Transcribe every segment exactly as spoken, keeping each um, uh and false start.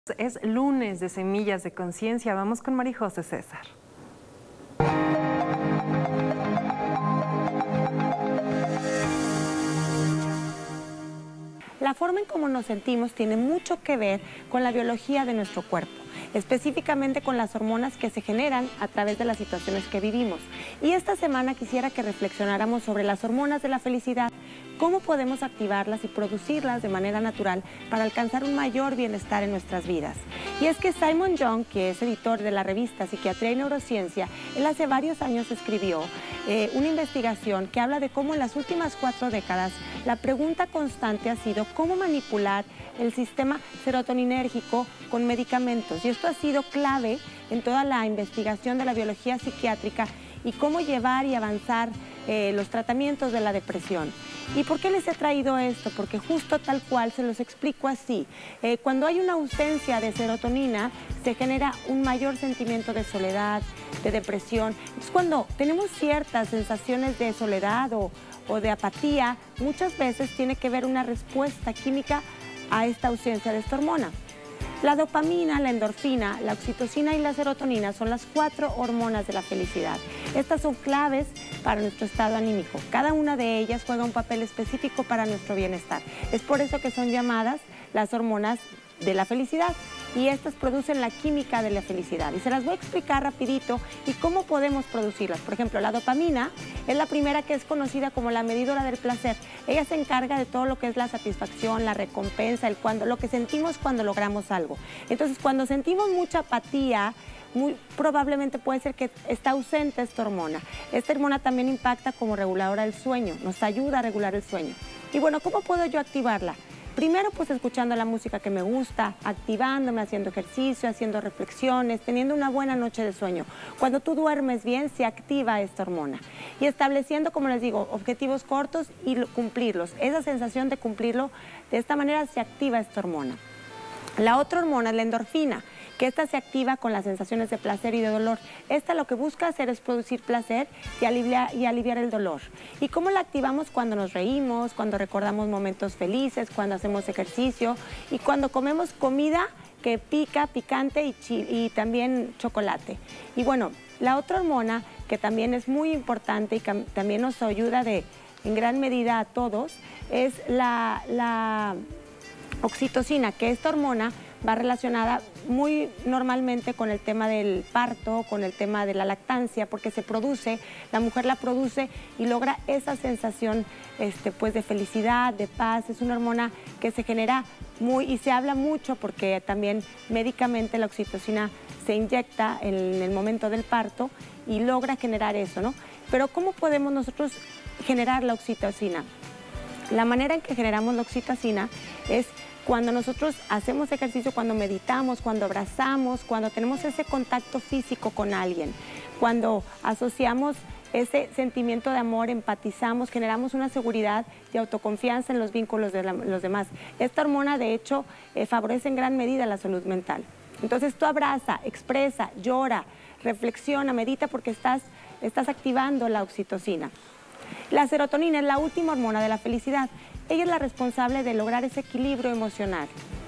Es lunes de Semillas de Conciencia. Vamos con María José César. La forma en cómo nos sentimos tiene mucho que ver con la biología de nuestro cuerpo, específicamente con las hormonas que se generan a través de las situaciones que vivimos. Y esta semana quisiera que reflexionáramos sobre las hormonas de la felicidad, cómo podemos activarlas y producirlas de manera natural para alcanzar un mayor bienestar en nuestras vidas. Y es que Simon Young, que es editor de la revista Psiquiatría y Neurociencia, él hace varios años escribió eh, una investigación que habla de cómo en las últimas cuatro décadas la pregunta constante ha sido cómo manipular el sistema serotoninérgico con medicamentos. Y esto ha sido clave en toda la investigación de la biología psiquiátrica y cómo llevar y avanzar eh, los tratamientos de la depresión. ¿Y por qué les he traído esto? Porque justo tal cual se los explico así. Eh, cuando hay una ausencia de serotonina, se genera un mayor sentimiento de soledad, de depresión. Es cuando tenemos ciertas sensaciones de soledad o, o de apatía, muchas veces tiene que ver una respuesta química a esta ausencia de esta hormona. La dopamina, la endorfina, la oxitocina y la serotonina son las cuatro hormonas de la felicidad. Estas son claves para nuestro estado anímico. Cada una de ellas juega un papel específico para nuestro bienestar. Es por eso que son llamadas las hormonas de la felicidad. Y estas producen la química de la felicidad. Y se las voy a explicar rapidito y cómo podemos producirlas. Por ejemplo, la dopamina es la primera que es conocida como la medidora del placer. Ella se encarga de todo lo que es la satisfacción, la recompensa, el cuando, lo que sentimos cuando logramos algo. Entonces, cuando sentimos mucha apatía, muy probablemente puede ser que está ausente esta hormona. Esta hormona también impacta como reguladora del sueño, nos ayuda a regular el sueño. Y bueno, ¿cómo puedo yo activarla? Primero, pues escuchando la música que me gusta, activándome, haciendo ejercicio, haciendo reflexiones, teniendo una buena noche de sueño. Cuando tú duermes bien, se activa esta hormona. Y estableciendo, como les digo, objetivos cortos y cumplirlos. Esa sensación de cumplirlo, de esta manera se activa esta hormona. La otra hormona es la endorfina, que esta se activa con las sensaciones de placer y de dolor. Esta lo que busca hacer es producir placer y aliviar, y aliviar el dolor. ¿Y cómo la activamos? Cuando nos reímos, cuando recordamos momentos felices, cuando hacemos ejercicio y cuando comemos comida que pica, picante y, y también chocolate. Y bueno, la otra hormona que también es muy importante y que también nos ayuda de, en gran medida a todos es la, la oxitocina, que esta hormona va relacionada muy normalmente con el tema del parto, con el tema de la lactancia, porque se produce, la mujer la produce y logra esa sensación este, pues de felicidad, de paz. Es una hormona que se genera muy, y se habla mucho porque también médicamente la oxitocina se inyecta en el momento del parto y logra generar eso, ¿no? Pero ¿cómo podemos nosotros generar la oxitocina? La manera en que generamos la oxitocina es cuando nosotros hacemos ejercicio, cuando meditamos, cuando abrazamos, cuando tenemos ese contacto físico con alguien, cuando asociamos ese sentimiento de amor, empatizamos, generamos una seguridad y autoconfianza en los vínculos de la, los demás. Esta hormona, de hecho, eh, favorece en gran medida la salud mental. Entonces tú abraza, expresa, llora, reflexiona, medita porque estás, estás activando la oxitocina. La serotonina es la última hormona de la felicidad. Ella es la responsable de lograr ese equilibrio emocional.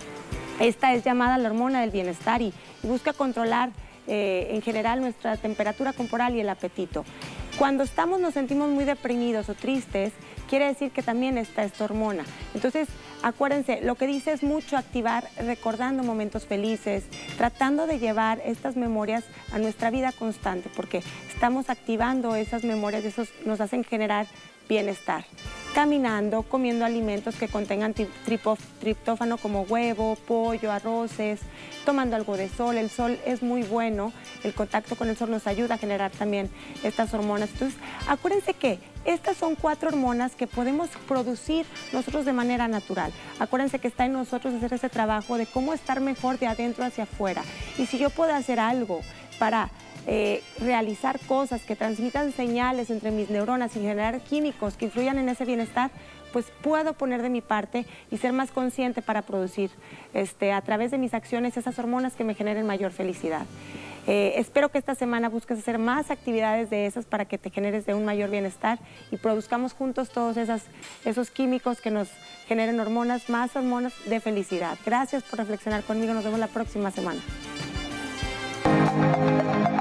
Esta es llamada la hormona del bienestar y, y busca controlar eh, en general nuestra temperatura corporal y el apetito. Cuando estamos, nos sentimos muy deprimidos o tristes, quiere decir que también está esta hormona. Entonces, acuérdense, lo que dice es mucho activar, recordando momentos felices, tratando de llevar estas memorias a nuestra vida constante, porque estamos activando esas memorias, esos nos hacen generar bienestar. Caminando, comiendo alimentos que contengan triptófano como huevo, pollo, arroces, tomando algo de sol. El sol es muy bueno, el contacto con el sol nos ayuda a generar también estas hormonas. Entonces, acuérdense que estas son cuatro hormonas que podemos producir nosotros de manera natural. Acuérdense que está en nosotros hacer ese trabajo de cómo estar mejor de adentro hacia afuera. Y si yo puedo hacer algo para Eh, realizar cosas que transmitan señales entre mis neuronas y generar químicos que influyan en ese bienestar, pues puedo poner de mi parte y ser más consciente para producir este, a través de mis acciones esas hormonas que me generen mayor felicidad. Eh, espero que esta semana busques hacer más actividades de esas para que te generes de un mayor bienestar y produzcamos juntos todos esas, esos químicos que nos generen hormonas, más hormonas de felicidad. Gracias por reflexionar conmigo. Nos vemos la próxima semana.